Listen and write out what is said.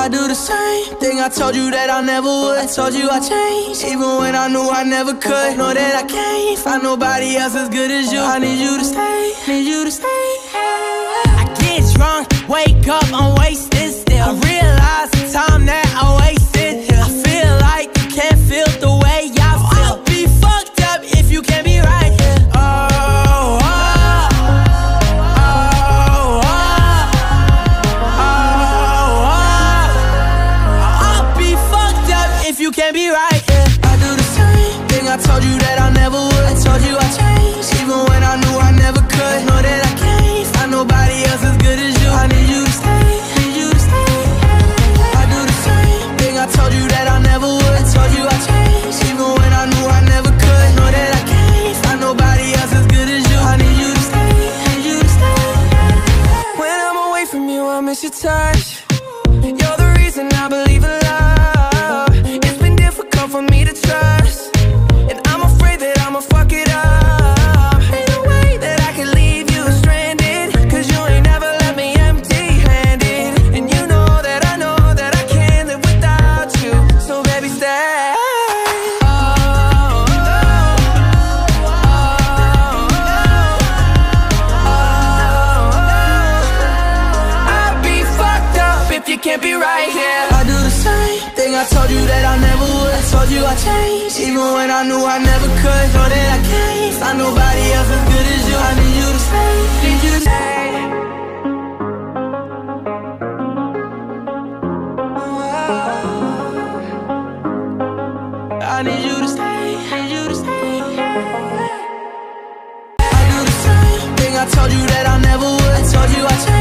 I do the same thing I told you that I never would. I told you I changed, even when I knew I never could. Know that I can't find nobody else as good as you. I need you to stay, need you to stay. I get drunk, wake up, I'm wasted still. I realize the time that I wasted here. I feel like you can't feel the way I feel. I'll be fucked up if you can't be right here. You can't be right, yeah. I do the same thing I told you that I never would. I told you I changed, even when I knew I never could. Know that I can't find nobody else as good as you. I need you to stay, need you to stay. I do the same thing I told you that I never would. I told you I changed, even when I knew I never could. Know that I can't find nobody else as good as you. I need you to stay, need you to stay. When I'm away from you, I miss your touch. You're the reason I believe in love. For me to trust, and I'm afraid that I'ma fuck it up. Ain't no way that I can leave you stranded, cause you ain't never left me empty-handed. And you know that I can't live without you. So baby, stay. I'd be fucked up if you can't be right here. I do the same thing I told you that I never would. I told you I changed, even when I knew I never could. Know that I can't find nobody else as good as you. I need you to stay, need you to stay. I need you to stay, need you to stay. I do the same thing I told you that I never would. I told you I changed.